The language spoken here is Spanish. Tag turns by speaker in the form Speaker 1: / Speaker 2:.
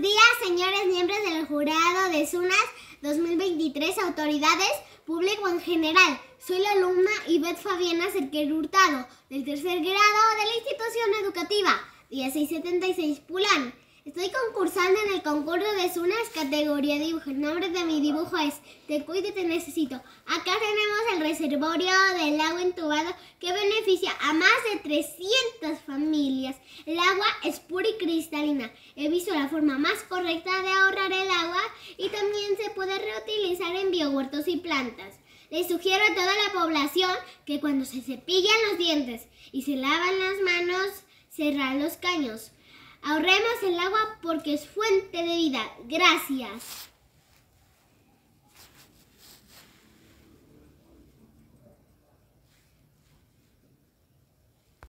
Speaker 1: Buenos días, señores miembros del jurado de SUNAS 2023, autoridades, público en general. Soy la alumna Ivette Fabiana Cerquer Hurtado, del tercer grado de la institución educativa 1676 Pulán. Estoy concursando en el concurso de SUNAS categoría dibujo. El nombre de mi dibujo es Te cuido y te necesito. Acá tenemos el reservorio del agua entubado que beneficia a más de 300 familias. El agua es pura y cristalina. He visto la forma más correcta de ahorrar el agua y también se puede reutilizar en biohuertos y plantas. Les sugiero a toda la población que cuando se cepillan los dientes y se lavan las manos, cerrar los caños. Ahorremos el agua porque es fuente de vida. Gracias.